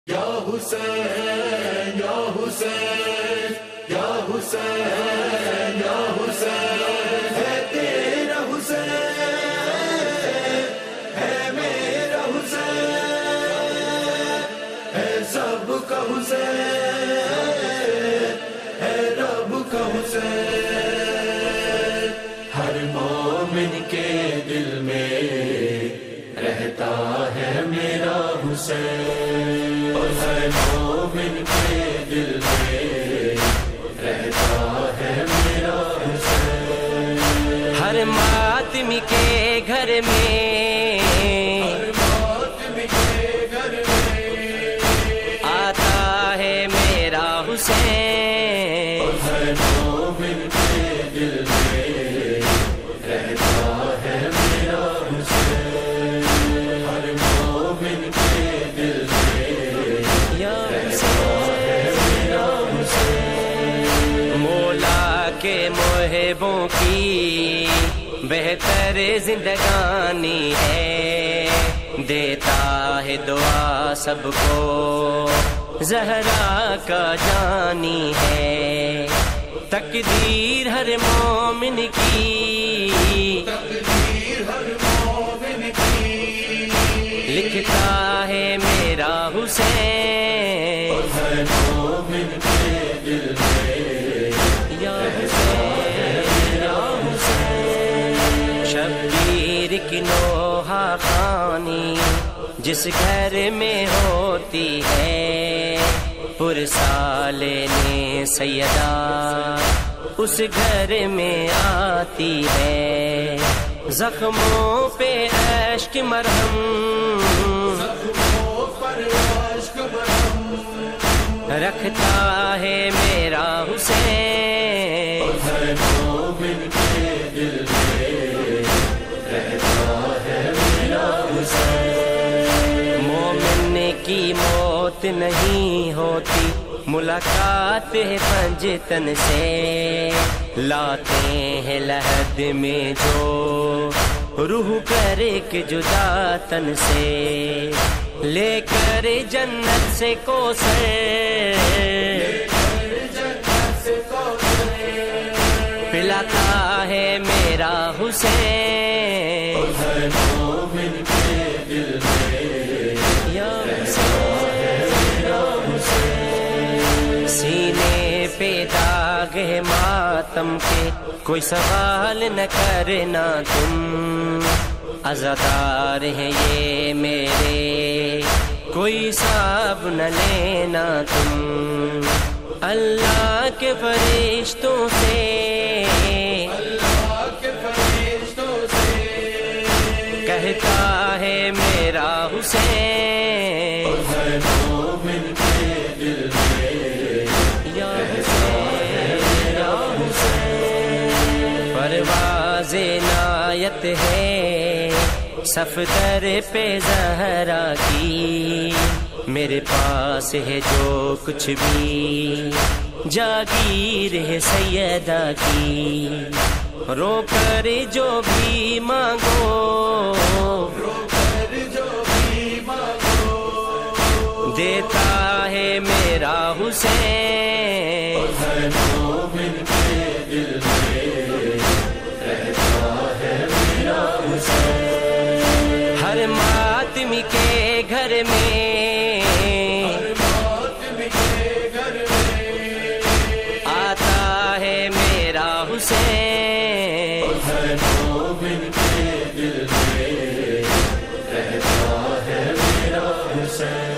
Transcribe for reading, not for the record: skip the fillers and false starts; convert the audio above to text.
یا حسین یا حسین یا حسین یا حسین، ہے تیرا حسین ہے میرا حسین، ہے سب کا حسین ہے رب کا حسین، ہر مومن کے دل میں رہتا ہے میرا حسین، اور ہر مومن کے دل میں رہتا ہے میرا حسین، ہر ماتمی کے گھر میں، ہر ماتمی کے گھر میں آتا ہے میرا حسین، اور ہر مومن کے دل میں رہتا ہے میرا حسین، ہر مومن کے دل میں یا رہتا ہے میرا حسین، مولا کے محبوں کی بہتر زندگانی ہے، دیتا ہے دعا سب کو زہرا کا جانی ہے، تقدیر ہر مومن کی، تقدیر ہر مومن کی لکھتا ہے میرا حسین، اور ہر مومن کے دل میں یا میرا حسین، شبیر کی نوحہ خوانی جس گھر میں ہوتی ہے، پرسال نے سیدہ اس گھر میں آتی ہے، زخموں پہ اشک مرہم زخموں پر عشق مرہم رکھتا ہے میرا حسین، اور ہر مومن کے دل میں رہتا ہے میرا حسین، مومن کی موت نہیں ہوتی، ملاقات ہے پنجتن سے، لاتے ہیں لحد میں جو روح کرے کہ جدا تن سے، لے کر جنت سے کوثر جنت سے کوثر پلاتا ہے میرا حسین، اور ہر مومن کے دل میں یا میرا حسین، سینے پہ داغ ہے ماتم کے، کوئی سوال نہ کرنا تم، عزادار ہیں یہ میرے، کوئی حساب نہ لینا تم، اللہ کے فرشتوں سے، اللہ کے فرشتوں سے کہتا ہے میرا حسین، اور ہر مومن کے دل میں یا میرا حسین، پرواز عنایت ہے صفدر پہ زہرا کی، میرے پاس ہے جو کچھ بھی جاگیر ہے سیدہ کی، رو کر جو بھی مانگو رو کر جو بھی مانگو دیتا ہے میرا حسین، اور ہر مومن کے دل میں رہتا ہے میرا حسین، ہر ماتمی کے گھر میں، ہر ماتمی کے گھر میں آتا ہے میرا حسین، اور ہر مومن کے دل میں رہتا ہے میرا حسین۔